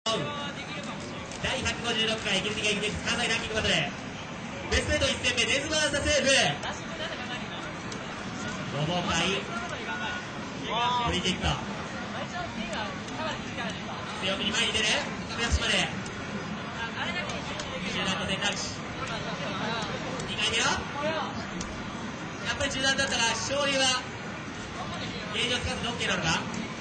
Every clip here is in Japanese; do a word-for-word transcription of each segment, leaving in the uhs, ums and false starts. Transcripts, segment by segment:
だいひゃくごじゅうろっかいエキリティゲーム関西ランキングバトルベストエイトいち戦目デズバーサセーフロボ界フリーキック強気に前に出る亀足まで中段の選択肢にかいめよやっぱり中段だったら勝利はゲージを使って OK なのか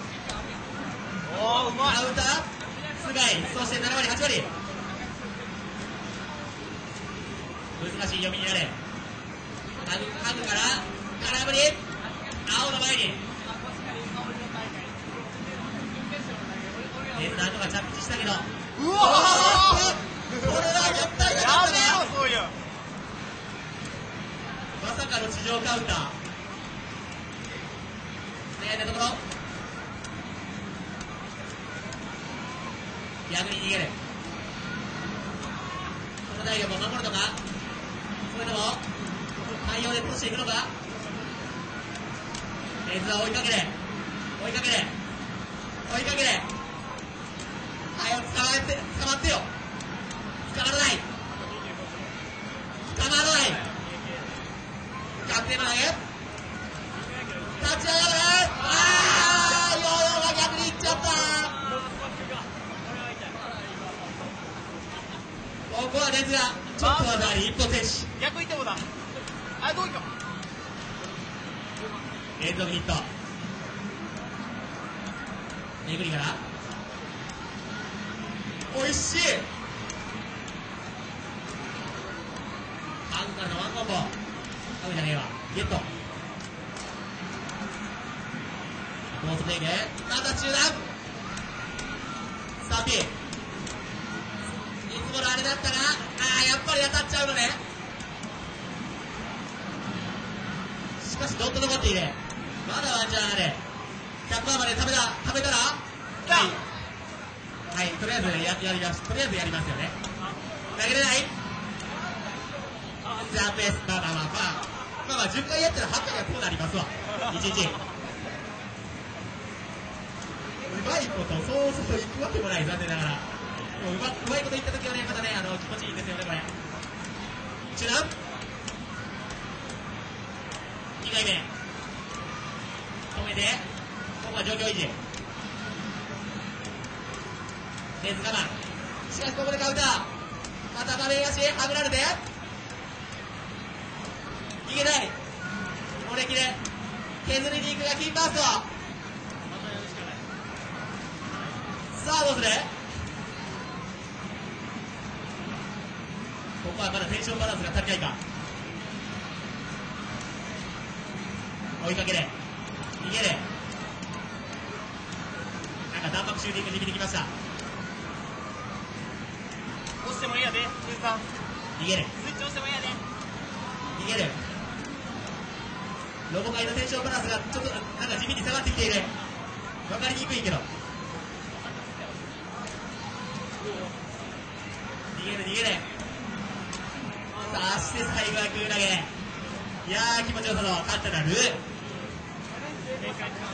おーうまいカウンター須貝そしてななわりはちわり難しい読みになるハグハグから空振り青の前にデズナーとか着地したけどうわこれは絶対なかったなそういうまさかの地上カウンター悩んだところ逆に逃げるこの大学を守るのかそれとも対応で通していくのかレズは追いかける追いかける追いかけるはい捕まって捕まってよ捕まらない捕まらない確定まで立ち上がるあーヨーヨーが逆にいっちゃったここはレズがちょっと技あり一歩停止逆いってもだあどういこう連続ヒットめぐりからおいしいハグからのワンコンボハグじゃねえわゲットコースブレイクまた中段スターピーいつものあれだったらああやっぱり当たっちゃうのねしかしドット残っているまだワンチャンあるひゃくパーまで食べた食べたらはいはいとりあえずややりますとりあえずやりますよね投げれないジャンプエスまあまあまあまあまあじゅっかいやったらはちかいはこうなりますわいちいちうまいことそうそういくわけもない残念ながらうま, うまいこと言ったときはね、またね、あの気持ちいいですよね、これ。中段にかいめ止めて、ここは状況維持レズ我慢しかしここでカウンターまたバレー足はぐられて逃げない漏れ切れ削りに行くがキーパーストさあどうするここはまだテンションバランスが足りないか追いかける逃げるなんか弾幕シューティングできてきました押してもいいやで中さん逃げるスイッチ押してもいいやで逃げるロボ界のテンションバランスがちょっとなんか地味に下がってきている分かりにくいけど逃げる逃げるさあして最後はグー投げいやー気持ちよさそう勝ったなルー